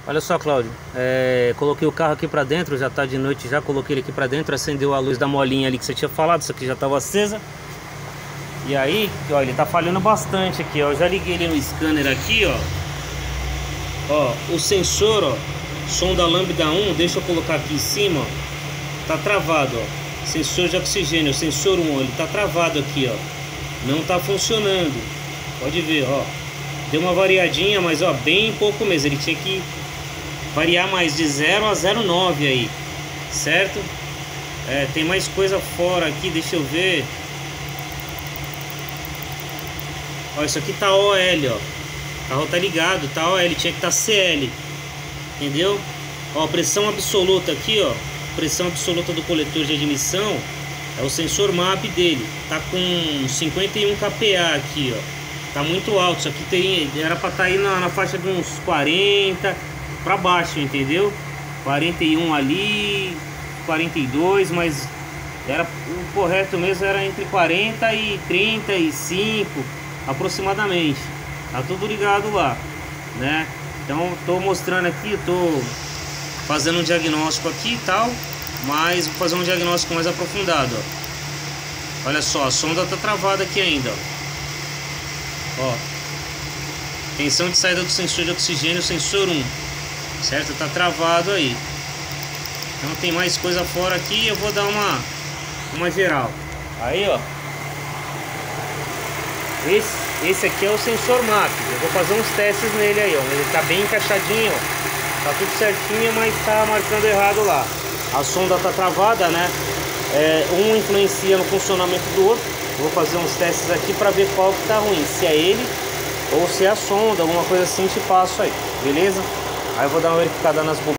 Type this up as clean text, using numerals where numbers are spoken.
Olha só, Cláudio, coloquei o carro aqui pra dentro, já tá de noite, já coloquei ele aqui pra dentro, acendeu a luz da molinha ali que você tinha falado, isso aqui já tava acesa. E aí, ó, ele tá falhando bastante aqui, ó, eu já liguei ele no scanner aqui, ó. Ó, o sensor, ó, som da lambda 1, deixa eu colocar aqui em cima, ó, tá travado, ó. Sensor de oxigênio, sensor 1, ó, ele tá travado aqui, ó. Não tá funcionando. Pode ver, ó. Deu uma variadinha, mas ó, bem pouco mesmo. Ele tinha que variar mais de 0 a 0,9 aí, certo? Tem mais coisa fora aqui, deixa eu ver. Ó, isso aqui tá OL, ó. O carro tá ligado, tá OL, tinha que tá CL. Entendeu? Ó, pressão absoluta aqui, ó. Pressão absoluta do coletor de admissão é o sensor MAP dele. Tá com 51 kPa aqui, ó. Tá muito alto. Isso aqui era pra estar aí na faixa de uns 40 pra baixo, entendeu? 41 ali, 42, mas o correto mesmo era entre 40 e 35 aproximadamente. Tá tudo ligado lá, né? Então tô mostrando aqui, eu tô fazendo um diagnóstico aqui e tal, mas vou fazer um diagnóstico mais aprofundado, ó. Olha só, a sonda tá travada aqui ainda, ó. Tensão de saída do sensor de oxigênio, sensor 1, certo? Tá travado aí. Então tem mais coisa fora aqui, eu vou dar uma geral. Aí, ó. Esse aqui é o sensor MAP. Eu vou fazer uns testes nele aí, ó. Ele tá bem encaixadinho, ó. Tá tudo certinho, mas tá marcando errado lá. A sonda tá travada, né? Um influencia no funcionamento do outro. Vou fazer uns testes aqui para ver qual que tá ruim. Se é ele ou se é a sonda, alguma coisa assim, te passo aí, beleza? Aí eu vou dar uma verificada nas